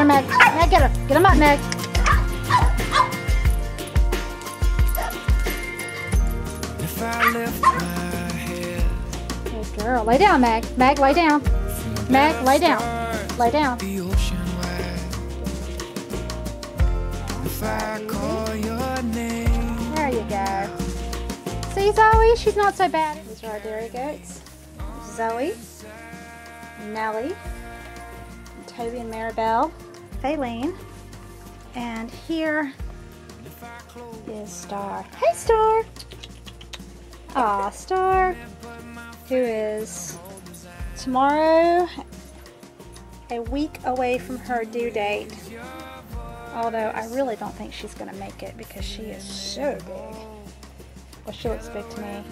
her, Meg. Meg, get her. Get him up, Meg. If I lift my head, Good girl. Lay down, Meg. Meg, lay down. Meg, lay down. Lay down. the ocean wide. If I call your name, There you go. See, Zoe? She's not so bad. These are our dairy goats. Zoe, Nellie, Toby and Maribel, Faylene, and here is Star. Hey, Star! Aw, Star, who is tomorrow a week away from her due date. Although I really don't think she's going to make it because she is so big. Well, she looks big to me.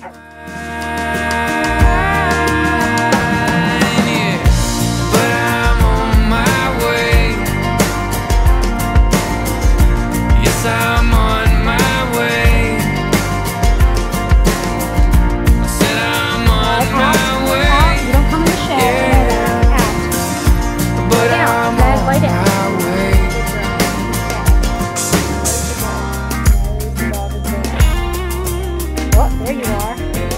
but I'm on my way. Yes, I'm on my way. I said I'm on my way. You don't come in the shed. Out. But Lay down, I'm Meg, on lay down. my way. Oh, there you are.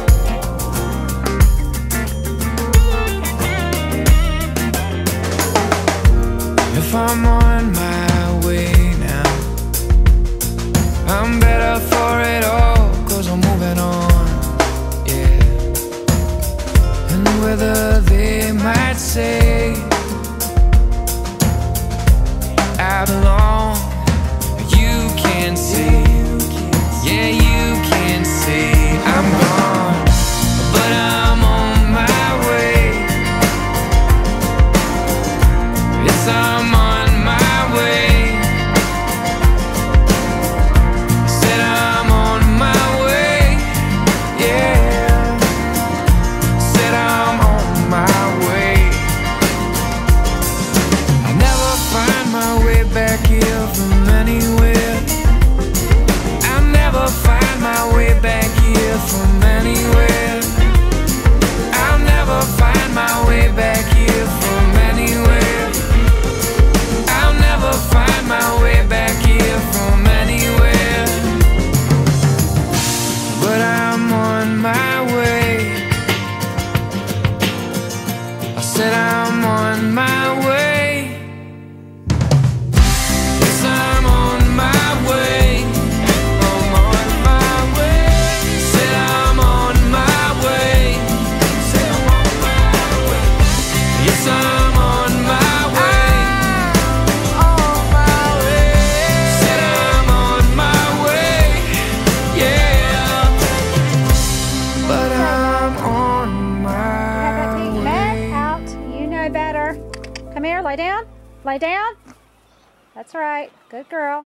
If I'm on my way now, I'm better for it all, 'cause I'm moving on, yeah. And whether they might say I belong, you can see, yeah, you can see I'm gone, but I'm on my way. Yes, I'm on my way. Said I'm on my way, yeah. Said I'm on my way. I'll never find my way back here from anywhere. I'll never find my way back here from anywhere. I'll never find my way back here from anywhere. I'll never find my way back here from anywhere. But I'm on my way. I said I'm on my way. Yes, I'm on my way. I'm on my way. Said I'm on my way. Said I'm on my way. Yes, I'm on my way. On my way. Said I'm on my way. Yeah. But I'm on my Meg, way. out. You know better. Come here, lay down. Lay down. That's right. Good girl.